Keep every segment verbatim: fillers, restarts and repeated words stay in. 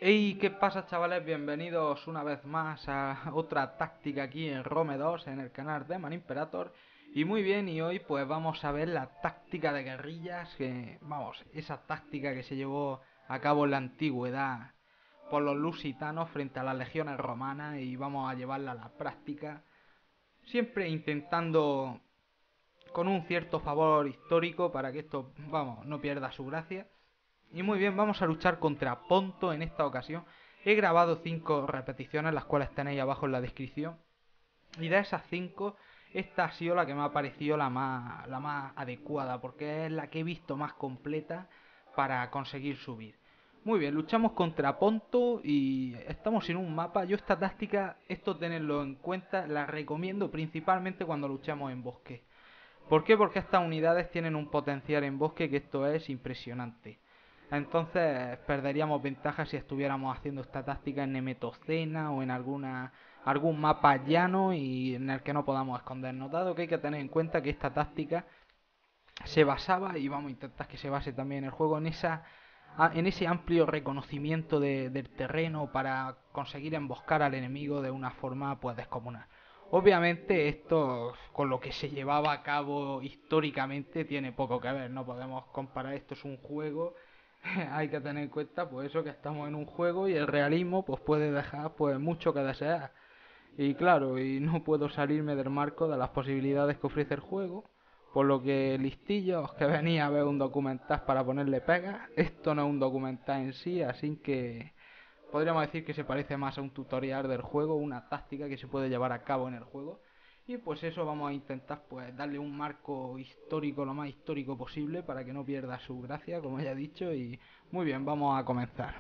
Hey, ¿qué pasa, chavales? Bienvenidos una vez más a otra táctica aquí en Rome dos, en el canal de Man Imperator. Y muy bien, y hoy pues vamos a ver la táctica de guerrillas, que vamos, esa táctica que se llevó a cabo en la antigüedad por los lusitanos frente a las legiones romanas, y vamos a llevarla a la práctica, siempre intentando con un cierto favor histórico para que esto, vamos, no pierda su gracia. Y muy bien, vamos a luchar contra Ponto en esta ocasión. He grabado cinco repeticiones, las cuales tenéis abajo en la descripción. Y de esas cinco, esta ha sido la que me ha parecido la más, la más adecuada, porque es la que he visto más completa para conseguir subir. Muy bien, luchamos contra Ponto y estamos en un mapa. Yo esta táctica, esto tenerlo en cuenta, la recomiendo principalmente cuando luchamos en bosque. ¿Por qué? Porque estas unidades tienen un potencial en bosque que esto es impresionante. Entonces perderíamos ventaja si estuviéramos haciendo esta táctica en Nemetocena o en alguna algún mapa llano y en el que no podamos escondernos. Dado que hay que tener en cuenta que esta táctica se basaba, y vamos a intentar que se base también el juego, en esa en ese amplio reconocimiento de, del terreno para conseguir emboscar al enemigo de una forma pues descomunal. Obviamente esto con lo que se llevaba a cabo históricamente tiene poco que ver, no podemos comparar, esto es un juego. Hay que tener en cuenta pues eso, que estamos en un juego y el realismo pues puede dejar pues mucho que desear. Y claro, y no puedo salirme del marco de las posibilidades que ofrece el juego, por lo que listillos que venía a ver un documental para ponerle pegas, esto no es un documental en sí, así que podríamos decir que se parece más a un tutorial del juego, una táctica que se puede llevar a cabo en el juego. Y pues eso vamos a intentar pues darle un marco histórico lo más histórico posible para que no pierda su gracia, como ya he dicho, y muy bien, vamos a comenzar.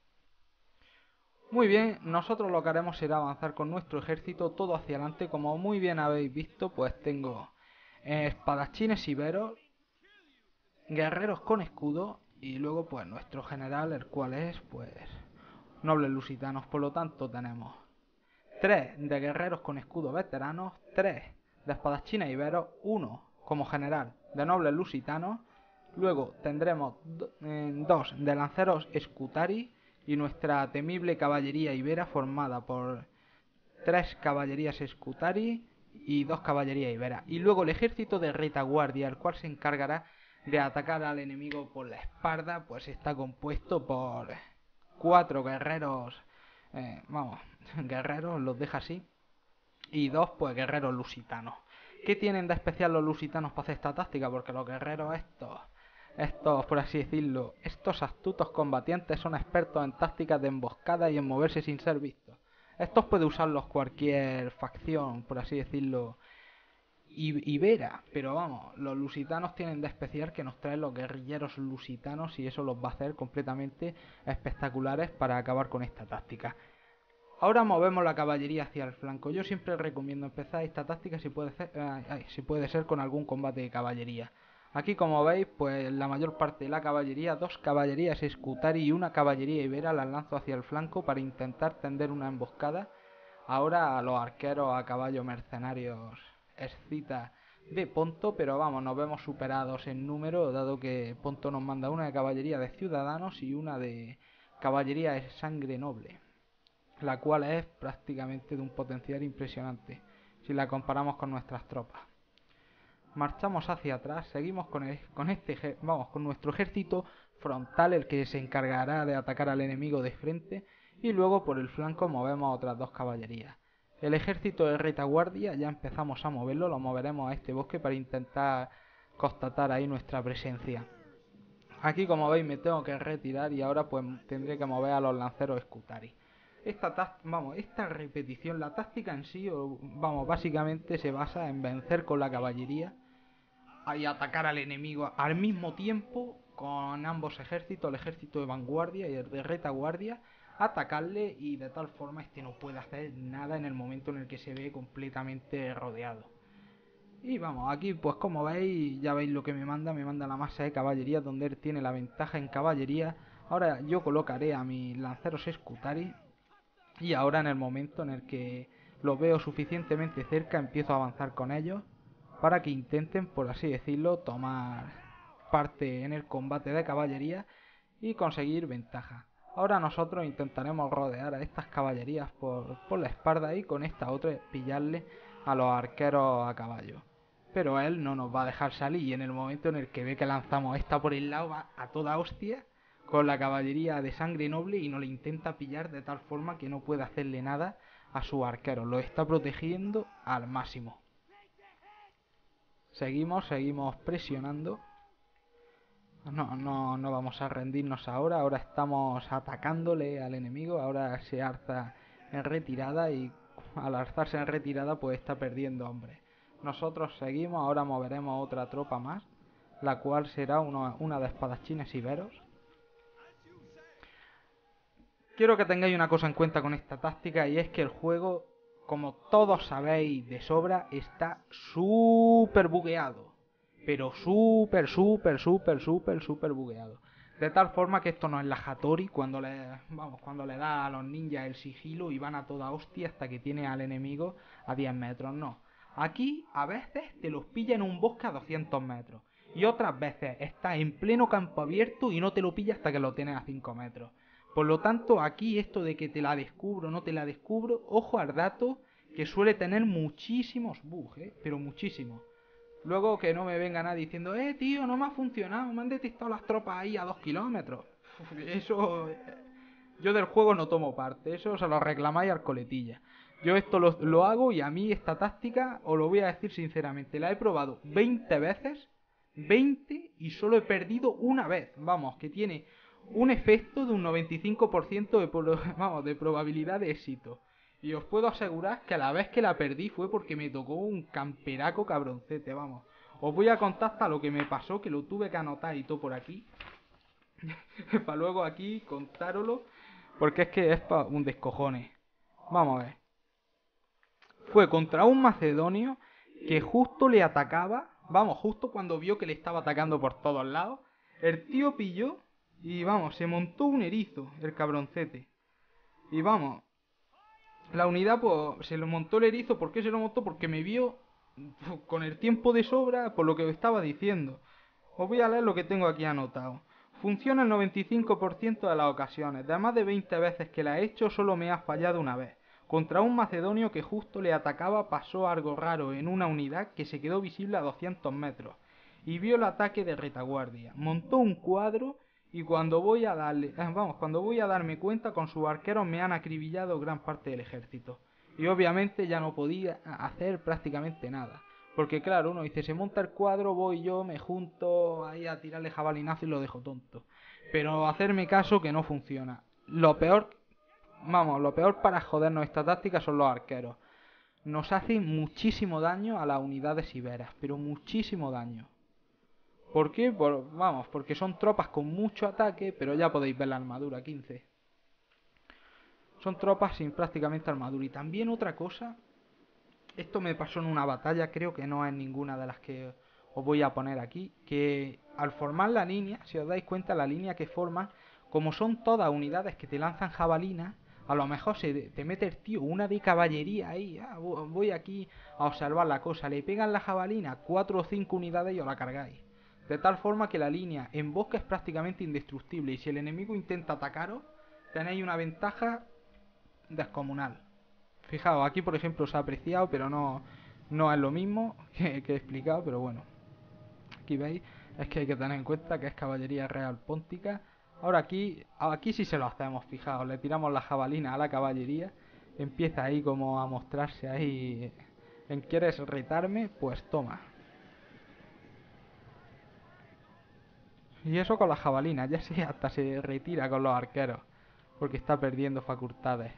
Muy bien, nosotros lo que haremos será avanzar con nuestro ejército todo hacia adelante. Como muy bien habéis visto, pues tengo eh, espadachines iberos, guerreros con escudo y luego pues nuestro general, el cual es pues nobles lusitanos. Por lo tanto tenemos tres de guerreros con escudo veteranos, tres de espadachines iberos, uno como general de nobles lusitanos. Luego tendremos eh, dos de lanceros escutari y nuestra temible caballería ibera formada por tres caballerías escutari y dos caballerías iberas. Y luego el ejército de retaguardia, el cual se encargará de atacar al enemigo por la espalda, pues está compuesto por cuatro guerreros, eh, vamos, guerreros, los deja así, y dos pues guerreros lusitanos. ¿Qué tienen de especial los lusitanos para hacer esta táctica? Porque los guerreros estos, estos por así decirlo, estos astutos combatientes son expertos en tácticas de emboscada y en moverse sin ser vistos. Estos puede usarlos cualquier facción, por así decirlo, ibera, pero vamos, los lusitanos tienen de especial que nos traen los guerrilleros lusitanos, y eso los va a hacer completamente espectaculares para acabar con esta táctica. Ahora movemos la caballería hacia el flanco. Yo siempre recomiendo empezar esta táctica si puede ser, eh, ay, si puede ser con algún combate de caballería. Aquí, como veis, pues la mayor parte de la caballería, dos caballerías escutari y una caballería ibera, las lanzo hacia el flanco para intentar tender una emboscada. Ahora a los arqueros a caballo mercenarios escita de Ponto, pero vamos, nos vemos superados en número, dado que Ponto nos manda una de caballería de ciudadanos y una de caballería de sangre noble, la cual es prácticamente de un potencial impresionante si la comparamos con nuestras tropas. Marchamos hacia atrás, seguimos con, el, con este, vamos, con nuestro ejército frontal, el que se encargará de atacar al enemigo de frente, y luego por el flanco movemos otras dos caballerías. El ejército de retaguardia ya empezamos a moverlo, lo moveremos a este bosque para intentar constatar ahí nuestra presencia. Aquí, como veis, me tengo que retirar y ahora pues tendré que mover a los lanceros escutari. Esta, vamos, esta repetición, la táctica en sí, vamos, básicamente se basa en vencer con la caballería y atacar al enemigo al mismo tiempo con ambos ejércitos, el ejército de vanguardia y el de retaguardia, atacarle, y de tal forma este no puede hacer nada en el momento en el que se ve completamente rodeado. Y vamos, aquí pues como veis, ya veis lo que me manda, me manda la masa de caballería, donde él tiene la ventaja en caballería. Ahora yo colocaré a mis lanceros escutari, y ahora en el momento en el que los veo suficientemente cerca empiezo a avanzar con ellos para que intenten, por así decirlo, tomar parte en el combate de caballería y conseguir ventaja. Ahora nosotros intentaremos rodear a estas caballerías por, por la espalda y con esta otra pillarle a los arqueros a caballo. Pero él no nos va a dejar salir y en el momento en el que ve que lanzamos esta por el lado va a toda hostia con la caballería de sangre noble y nos le intenta pillar de tal forma que no puede hacerle nada a su arquero. Lo está protegiendo al máximo. Seguimos, seguimos presionando. No, no, no vamos a rendirnos ahora. Ahora estamos atacándole al enemigo. Ahora se alza en retirada y al alzarse en retirada pues está perdiendo hombres. Nosotros seguimos. Ahora moveremos otra tropa más, la cual será una, una de espadachines iberos. Quiero que tengáis una cosa en cuenta con esta táctica y es que el juego, como todos sabéis de sobra, está súper bugueado. Pero súper, súper, súper, súper, súper bugueado. De tal forma que esto no es la Hattori cuando le, vamos, cuando le da a los ninjas el sigilo y van a toda hostia hasta que tiene al enemigo a diez metros. No. Aquí a veces te los pilla en un bosque a doscientos metros. Y otras veces está en pleno campo abierto y no te lo pilla hasta que lo tienes a cinco metros. Por lo tanto, aquí esto de que te la descubro, no te la descubro, ojo al dato que suele tener muchísimos bugs, ¿eh? Pero muchísimos. Luego que no me venga nadie diciendo, eh, tío, no me ha funcionado, me han detectado las tropas ahí a dos kilómetros. Eso, yo del juego no tomo parte, eso se lo reclamáis al coletilla. Yo esto lo, lo hago y a mí esta táctica, os lo voy a decir sinceramente, la he probado veinte veces, veinte y solo he perdido una vez. Vamos, que tiene un efecto de un noventa y cinco por ciento de, vamos, de probabilidad de éxito. Y os puedo asegurar que a la vez que la perdí fue porque me tocó un camperaco cabroncete, vamos. Os voy a contar hasta lo que me pasó, que lo tuve que anotar y todo por aquí. Para luego aquí contároslo, porque es que es para un descojone. Vamos a ver. Fue contra un macedonio que justo le atacaba, vamos, justo cuando vio que le estaba atacando por todos lados. El tío pilló y vamos, se montó un erizo, el cabroncete. Y vamos... La unidad pues se lo montó el erizo. ¿Por qué se lo montó? Porque me vio con el tiempo de sobra por lo que estaba diciendo. Os voy a leer lo que tengo aquí anotado. Funciona el noventa y cinco por ciento de las ocasiones. De más de veinte veces que la he hecho solo me ha fallado una vez. Contra un macedonio que justo le atacaba pasó algo raro en una unidad que se quedó visible a doscientos metros. Y vio el ataque de retaguardia. Montó un cuadro... Y cuando voy a darle, eh, vamos, cuando voy a darme cuenta, con sus arqueros me han acribillado gran parte del ejército. Y obviamente ya no podía hacer prácticamente nada. Porque claro, uno dice, se monta el cuadro, voy yo, me junto ahí a tirarle jabalinazo y lo dejo tonto. Pero hacerme caso que no funciona. Lo peor, vamos, lo peor para jodernos esta táctica son los arqueros. Nos hacen muchísimo daño a las unidades iberas, pero muchísimo daño. ¿Por qué? Por, vamos, porque son tropas con mucho ataque, pero ya podéis ver la armadura, quince. Son tropas sin prácticamente armadura. Y también otra cosa, esto me pasó en una batalla, creo que no es ninguna de las que os voy a poner aquí, que al formar la línea, si os dais cuenta, la línea que forman, como son todas unidades que te lanzan jabalinas, a lo mejor se te mete el tío una de caballería ahí, ah, voy aquí a observar la cosa, le pegan la jabalina, cuatro o cinco unidades y os la cargáis. De tal forma que la línea en bosque es prácticamente indestructible y si el enemigo intenta atacaros, tenéis una ventaja descomunal. Fijaos, aquí por ejemplo se ha apreciado, pero no, no es lo mismo que, que he explicado, pero bueno. Aquí veis, es que hay que tener en cuenta que es caballería real póntica. Ahora aquí, aquí sí se lo hacemos, fijaos, le tiramos la jabalina a la caballería, empieza ahí como a mostrarse ahí en ¿quieres retarme? Pues toma. Y eso con las jabalinas, ya sí, hasta se retira con los arqueros, porque está perdiendo facultades.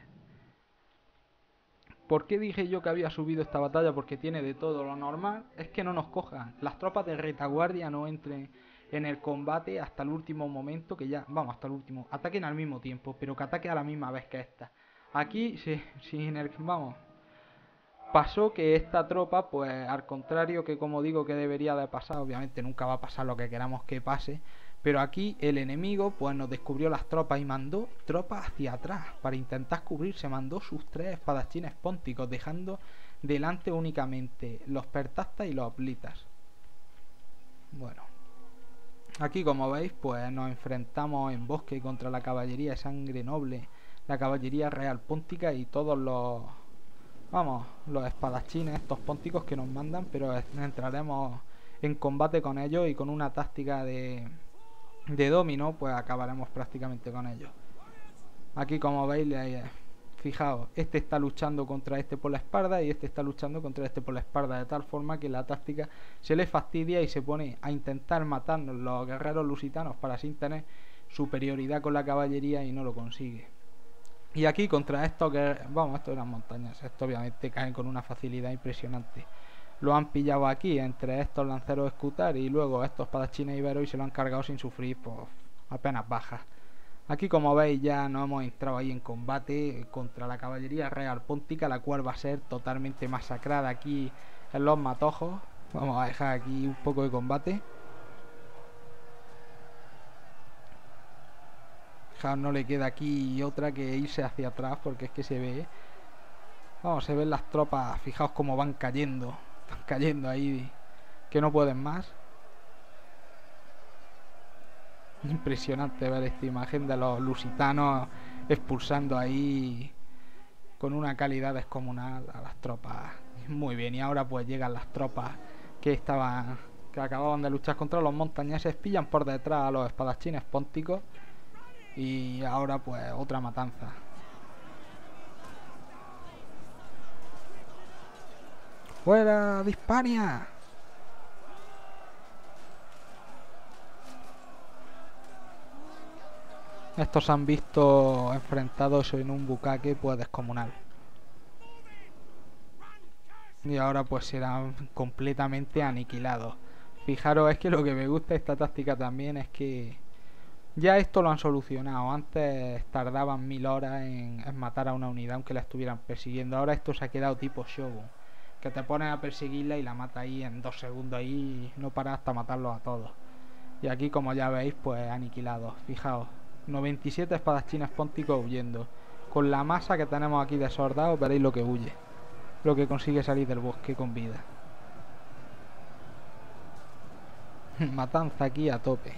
¿Por qué dije yo que había subido esta batalla? Porque tiene de todo. Lo normal es que no nos cojan. Las tropas de retaguardia no entren en el combate hasta el último momento, que ya, vamos, hasta el último, ataquen al mismo tiempo, pero que ataque a la misma vez que esta. Aquí, sí, sí, en el, vamos, pasó que esta tropa, pues al contrario que como digo que debería de pasar, obviamente nunca va a pasar lo que queramos que pase, pero aquí el enemigo pues nos descubrió las tropas y mandó tropas hacia atrás para intentar cubrirse, mandó sus tres espadachines pónticos, dejando delante únicamente los pertastas y los oplitas. Bueno, Aquí, como veis, pues nos enfrentamos en bosque contra la caballería de sangre noble, la caballería real póntica y todos los, vamos, los espadachines, estos pónticos que nos mandan, pero entraremos en combate con ellos y con una táctica de, de dominó, pues acabaremos prácticamente con ellos. Aquí, como veis, fijaos, este está luchando contra este por la espalda y este está luchando contra este por la espalda, de tal forma que la táctica se le fastidia y se pone a intentar matarnos los guerreros lusitanos para así tener superioridad con la caballería y no lo consigue. Y aquí contra estos que, vamos, esto eran montañas, esto obviamente caen con una facilidad impresionante. Lo han pillado aquí entre estos lanceros escutar y luego estos espadachines iberos y se lo han cargado sin sufrir pues apenas bajas. Aquí, como veis, ya nos hemos entrado ahí en combate contra la caballería real póntica, la cual va a ser totalmente masacrada aquí en los matojos. Vamos a dejar aquí un poco de combate. Fijaos, no le queda aquí otra que irse hacia atrás porque es que se ve, vamos, se ven las tropas, fijaos cómo van cayendo, están cayendo ahí, que no pueden más. Impresionante ver esta imagen de los lusitanos expulsando ahí con una calidad descomunal a las tropas. Muy bien, y ahora pues llegan las tropas que estaban, que acababan de luchar contra los montañeses, pillan por detrás a los espadachines pónticos y ahora pues otra matanza. ¡Fuera de Hispania! Estos se han visto enfrentados en un bucaque pues descomunal. Y ahora pues serán completamente aniquilados. Fijaros, es que lo que me gusta de esta táctica también es que ya esto lo han solucionado. Antes tardaban mil horas en, en matar a una unidad aunque la estuvieran persiguiendo. Ahora esto se ha quedado tipo Shogun, que te pones a perseguirla y la mata ahí en dos segundos ahí y no paras hasta matarlos a todos. Y aquí, como ya veis, pues aniquilados. Fijaos, noventa y siete espadachines pónticos huyendo. Con la masa que tenemos aquí de soldados veréis lo que huye, lo que consigue salir del bosque con vida. Matanza aquí a tope.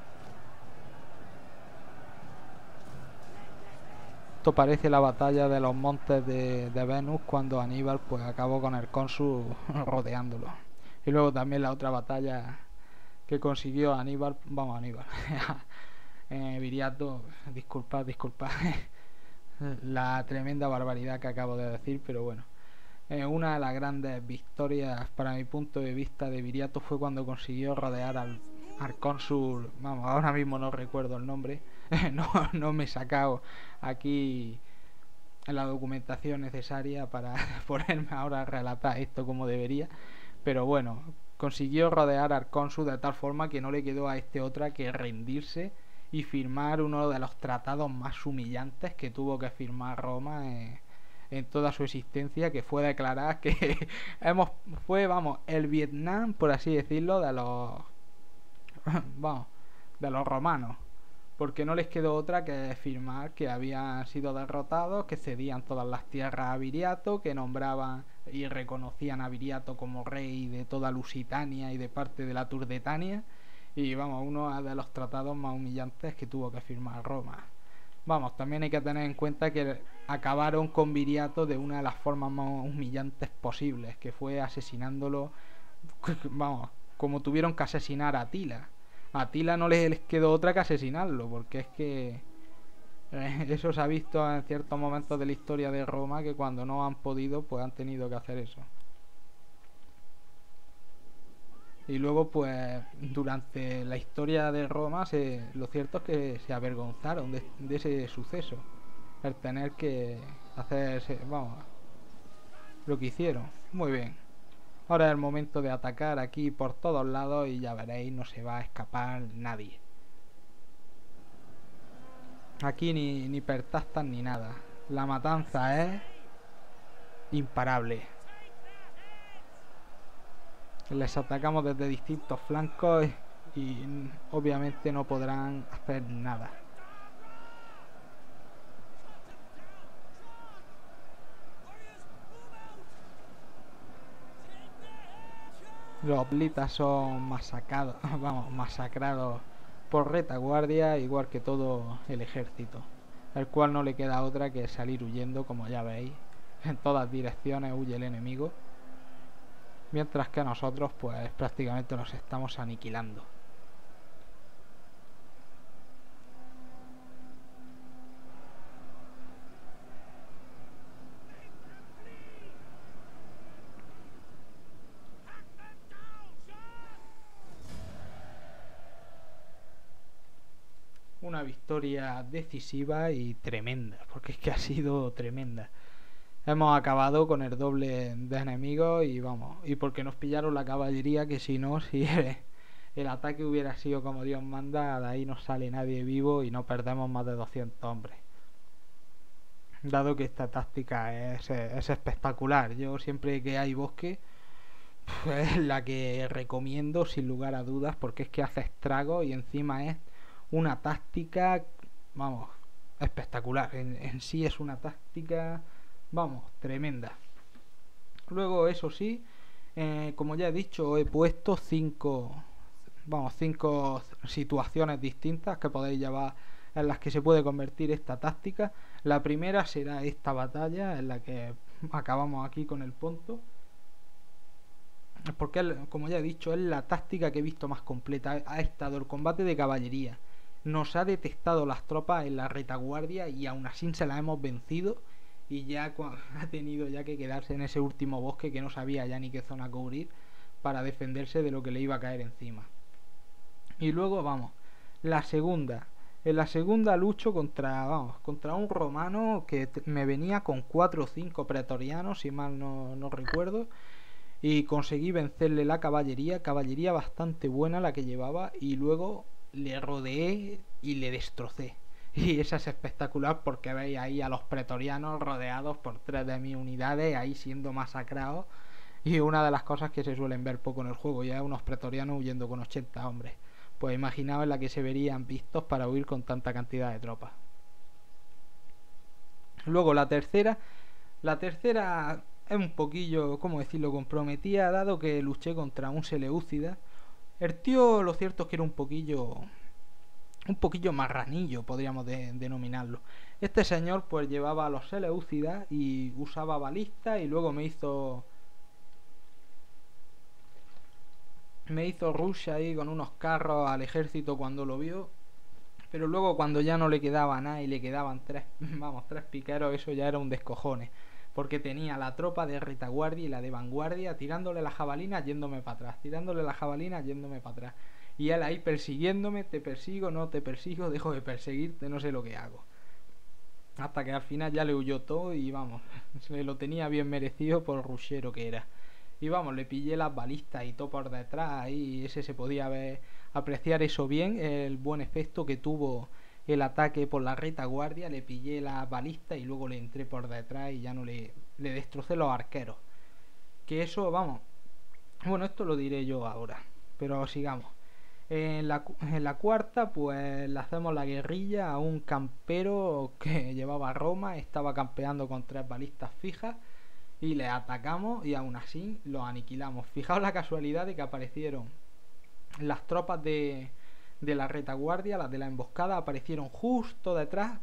Esto parece la batalla de los montes de, de Venus, cuando Aníbal pues acabó con el cónsul rodeándolo. Y luego también la otra batalla que consiguió Aníbal, vamos Aníbal, eh, Viriato, disculpad, disculpad la tremenda barbaridad que acabo de decir, pero bueno. Eh, una de las grandes victorias para mi punto de vista de Viriato fue cuando consiguió rodear al, al cónsul, vamos, ahora mismo no recuerdo el nombre, no, no me he sacado aquí la documentación necesaria para ponerme ahora a relatar esto como debería, pero bueno, consiguió rodear al cónsul de tal forma que no le quedó a este otra que rendirse y firmar uno de los tratados más humillantes que tuvo que firmar Roma en, en toda su existencia, que fue declarar que hemos fue, vamos, el Vietnam, por así decirlo, de los vamos, de los romanos, porque no les quedó otra que firmar que habían sido derrotados, que cedían todas las tierras a Viriato, que nombraban y reconocían a Viriato como rey de toda Lusitania y de parte de la Turdetania, y vamos, uno de los tratados más humillantes que tuvo que firmar Roma. Vamos, también hay que tener en cuenta que acabaron con Viriato de una de las formas más humillantes posibles, que fue asesinándolo, vamos, como tuvieron que asesinar a Atila. A Atila no les quedó otra que asesinarlo, porque es que eh, eso se ha visto en ciertos momentos de la historia de Roma, que cuando no han podido, pues han tenido que hacer eso. Y luego, pues, durante la historia de Roma, se, lo cierto es que se avergonzaron de, de ese suceso, el tener que hacer, ese, vamos, lo que hicieron. Muy bien. Ahora es el momento de atacar aquí por todos lados y ya veréis, no se va a escapar nadie. Aquí ni, ni pertastas ni nada. La matanza es imparable. Les atacamos desde distintos flancos y, y obviamente no podrán hacer nada. Los hoplitas son masacrados, vamos, masacrados por retaguardia, igual que todo el ejército, el cual no le queda otra que salir huyendo, como ya veis. En todas direcciones huye el enemigo, mientras que nosotros pues prácticamente los estamos aniquilando. Una victoria decisiva y tremenda, porque es que ha sido tremenda. Hemos acabado con el doble de enemigos y vamos, y porque nos pillaron la caballería, que si no, si el, el ataque hubiera sido como Dios manda, de ahí no sale nadie vivo y no perdemos más de doscientos hombres. Dado que esta táctica es, es espectacular, yo siempre que hay bosque pues, es la que recomiendo sin lugar a dudas, porque es que hace estragos y encima es una táctica, vamos, espectacular. En, en sí es una táctica, vamos, tremenda. Luego, eso sí, eh, como ya he dicho, he puesto cinco, vamos, cinco situaciones distintas que podéis llevar, en las que se puede convertir esta táctica. La primera será esta batalla en la que acabamos aquí con el Ponto, porque como ya he dicho, es la táctica que he visto más completa. Ha estado el combate de caballería, nos ha detectado las tropas en la retaguardia y aún así se las hemos vencido, y ya ha tenido ya que quedarse en ese último bosque que no sabía ya ni qué zona cubrir para defenderse de lo que le iba a caer encima. Y luego vamos, la segunda, en la segunda lucho contra, vamos, contra un romano que me venía con cuatro o cinco pretorianos, si mal no, no recuerdo, y conseguí vencerle la caballería, caballería bastante buena la que llevaba, y luego le rodeé y le destrocé. Y esa es espectacular, porque veis ahí a los pretorianos rodeados por tres de mis unidades, ahí siendo masacrados. Y una de las cosas que se suelen ver poco en el juego, ya unos pretorianos huyendo con ochenta hombres. Pues imaginaos en la que se verían vistos para huir con tanta cantidad de tropas. Luego la tercera, la tercera es un poquillo, ¿cómo decirlo?, comprometida, dado que luché contra un Seleucida. El tío, lo cierto es que era un poquillo un poquillo marranillo, podríamos de, denominarlo. Este señor pues llevaba a los Seleucidas y usaba balistas, y luego me hizo me hizo rush ahí con unos carros al ejército cuando lo vio, pero luego cuando ya no le quedaba nada y le quedaban tres, vamos, tres piqueros, eso ya era un descojone, porque tenía la tropa de retaguardia y la de vanguardia tirándole la jabalina yéndome para atrás, tirándole la jabalina yéndome para atrás, y él ahí persiguiéndome, te persigo, no te persigo, dejo de perseguirte, no sé lo que hago. Hasta que al final ya le huyó todo y vamos, se lo tenía bien merecido por rushero que era. Y vamos, le pillé las balistas y todo por detrás, y ese se podía ver, apreciar eso bien, el buen efecto que tuvo el ataque por la retaguardia. Le pillé las balistas y luego le entré por detrás y ya no le, le destrocé los arqueros. Que eso, vamos, bueno, esto lo diré yo ahora, pero sigamos. En la, en la cuarta pues le hacemos la guerrilla a un campero que llevaba a Roma, estaba campeando con tres balistas fijas, y le atacamos y aún así lo aniquilamos. Fijaos la casualidad de que aparecieron las tropas de, de la retaguardia, las de la emboscada, aparecieron justo detrás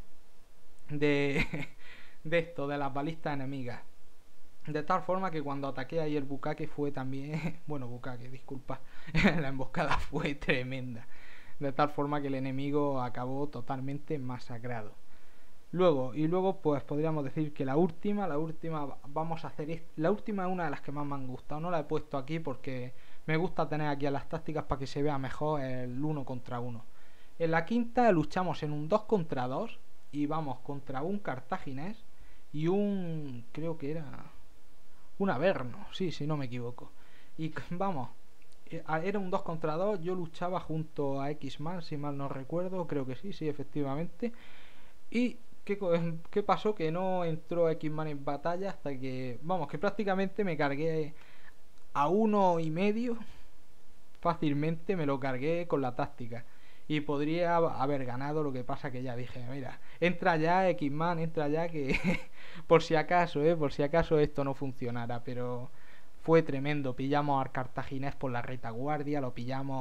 de, de esto, de las balistas enemigas. De tal forma que cuando ataqué ahí el bucaque fue también... bueno, bucaque, disculpa. La emboscada fue tremenda. De tal forma que el enemigo acabó totalmente masacrado. Luego, y luego pues podríamos decir que la última, la última vamos a hacer... Est la última es una de las que más me han gustado. No la he puesto aquí porque me gusta tener aquí a las tácticas para que se vea mejor el uno contra uno. En la quinta luchamos en un dos contra dos y vamos contra un cartaginés y un... creo que era... un averno, sí, si no me equivoco. Y vamos, era un dos contra dos, yo luchaba junto a X-Man, si mal no recuerdo, creo que sí, sí, efectivamente. Y ¿qué, qué pasó? Que no entró X-Man en batalla hasta que, vamos, que prácticamente me cargué a uno y medio, fácilmente me lo cargué con la táctica. Y podría haber ganado, lo que pasa que ya dije, mira, entra ya X-Man, entra ya, que por si acaso, eh, por si acaso esto no funcionara. Pero fue tremendo, pillamos al cartaginés por la retaguardia, lo pillamos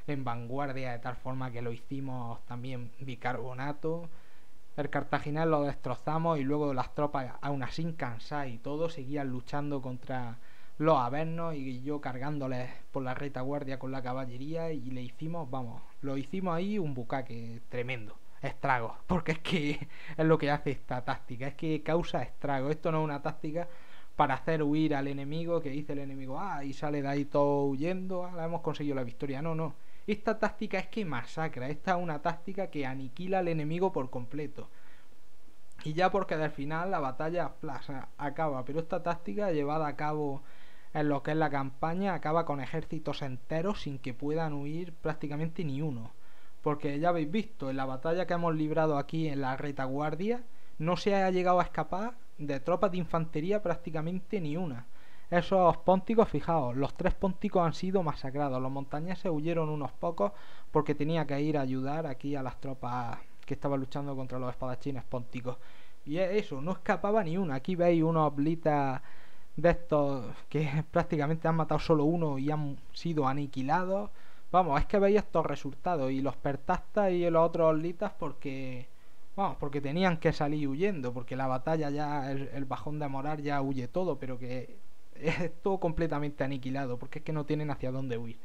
en vanguardia, de tal forma que lo hicimos también bicarbonato. El Cartaginés lo destrozamos y luego las tropas, aún así cansadas y todo, seguían luchando contra los avernos y yo cargándoles por la retaguardia con la caballería y le hicimos, vamos, lo hicimos ahí un bucaque tremendo. Estragos, porque es que es lo que hace esta táctica, es que causa estragos. Esto no es una táctica para hacer huir al enemigo, que dice el enemigo, ah, y sale de ahí todo huyendo, ah, hemos conseguido la victoria. No, no, esta táctica es que masacra, esta es una táctica que aniquila al enemigo por completo. Y ya porque al final la batalla plaza, acaba, pero esta táctica llevada a cabo en lo que es la campaña acaba con ejércitos enteros sin que puedan huir prácticamente ni uno. Porque ya habéis visto, en la batalla que hemos librado aquí en la retaguardia no se ha llegado a escapar de tropas de infantería prácticamente ni una. Esos pónticos, fijaos, los tres pónticos han sido masacrados. Los montañeses huyeron unos pocos porque tenía que ir a ayudar aquí a las tropas que estaban luchando contra los espadachines pónticos. Y eso, no escapaba ni una. Aquí veis unos blitas de estos que prácticamente han matado solo uno y han sido aniquilados. Vamos, es que veis estos resultados y los pertastas y los otros litas porque, vamos, porque tenían que salir huyendo, porque la batalla ya, el, el bajón de moral ya huye todo, pero que es todo completamente aniquilado, porque es que no tienen hacia dónde huir.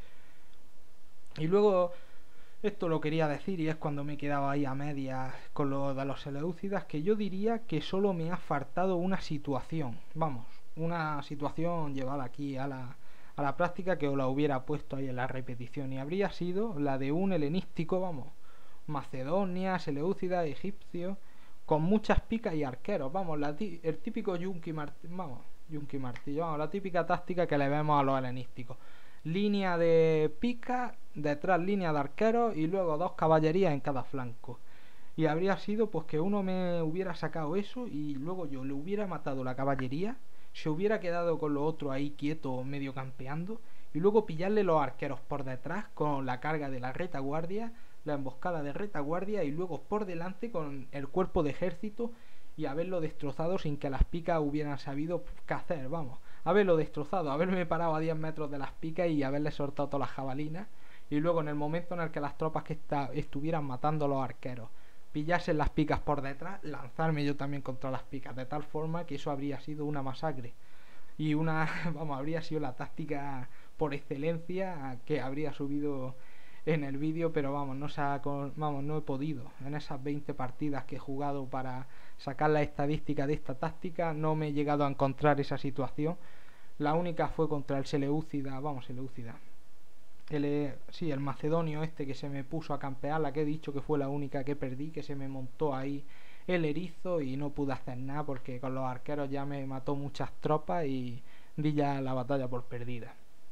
Y luego, esto lo quería decir y es cuando me he quedado ahí a medias con lo de los seleucidas, que yo diría que solo me ha faltado una situación, vamos, una situación llevada aquí a la... a la práctica que os la hubiera puesto ahí en la repetición y habría sido la de un helenístico, vamos, Macedonia, Seleucida, egipcio, con muchas picas y arqueros, vamos, la el típico yunque y martillo, vamos, yunque y martillo, vamos, la típica táctica que le vemos a los helenísticos, línea de pica, detrás línea de arqueros y luego dos caballerías en cada flanco. Y habría sido pues que uno me hubiera sacado eso y luego yo le hubiera matado la caballería, se hubiera quedado con lo otro ahí quieto, medio campeando, y luego pillarle los arqueros por detrás con la carga de la retaguardia, la emboscada de retaguardia, y luego por delante con el cuerpo de ejército y haberlo destrozado sin que las picas hubieran sabido qué hacer, vamos, haberlo destrozado, haberme parado a diez metros de las picas y haberle soltado todas las jabalinas, y luego en el momento en el que las tropas que está, estuvieran matando a los arqueros pillarse las picas por detrás, lanzarme yo también contra las picas, de tal forma que eso habría sido una masacre y una, vamos, habría sido la táctica por excelencia que habría subido en el vídeo, pero vamos, no se ha, vamos, no he podido. En esas veinte partidas que he jugado para sacar la estadística de esta táctica, no me he llegado a encontrar esa situación. La única fue contra el Seleucida, vamos, Seleucida. El, sí, el macedonio este que se me puso a campear, la que he dicho que fue la única que perdí, que se me montó ahí el erizo y no pude hacer nada porque con los arqueros ya me mató muchas tropas y di ya la batalla por perdida.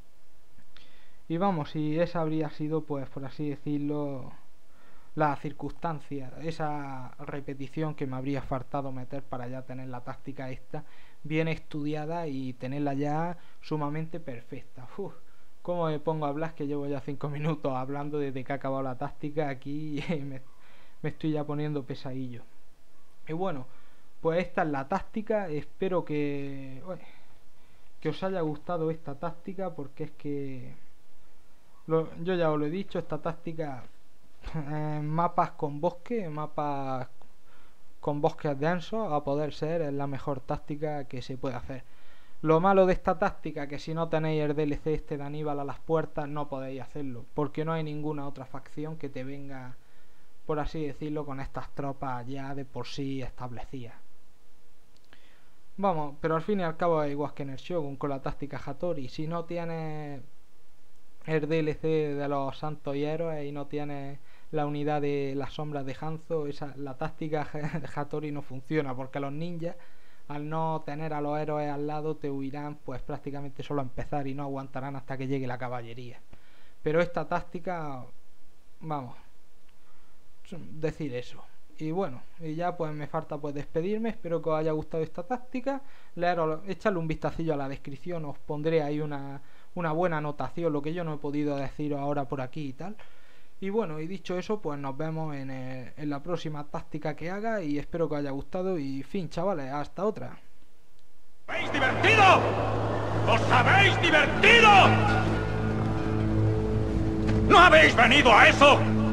Y vamos, si esa habría sido, pues por así decirlo, la circunstancia, esa repetición que me habría faltado meter para ya tener la táctica esta bien estudiada y tenerla ya sumamente perfecta. Uf. Como me pongo a hablar, que llevo ya cinco minutos hablando desde que ha acabado la táctica aquí y me, me estoy ya poniendo pesadillo. Y bueno, pues esta es la táctica. Espero que, bueno, que os haya gustado esta táctica, porque es que lo, yo ya os lo he dicho, esta táctica en mapas con bosque, mapas con bosques densos, a poder ser, es la mejor táctica que se puede hacer. Lo malo de esta táctica, que si no tenéis el D L C este de Aníbal a las puertas, no podéis hacerlo, porque no hay ninguna otra facción que te venga, por así decirlo, con estas tropas ya de por sí establecidas. Vamos, pero al fin y al cabo es igual que en el Shogun con la táctica Hattori. Si no tienes el D L C de los santos y héroes y no tienes la unidad de las sombras de Hanzo, esa, la táctica Hattori no funciona, porque los ninjas, al no tener a los héroes al lado, te huirán pues prácticamente solo a empezar y no aguantarán hasta que llegue la caballería. Pero esta táctica, vamos, decir eso. Y bueno, y ya pues me falta pues despedirme. Espero que os haya gustado esta táctica. Leeros, echarle un vistacillo a la descripción, os pondré ahí una, una buena anotación, lo que yo no he podido deciros ahora por aquí y tal. Y bueno, y dicho eso, pues nos vemos en, el, en la próxima táctica que haga, y espero que os haya gustado. Y fin, chavales, hasta otra. ¿Os habéis divertido? ¡Os habéis divertido! ¿No habéis venido a eso?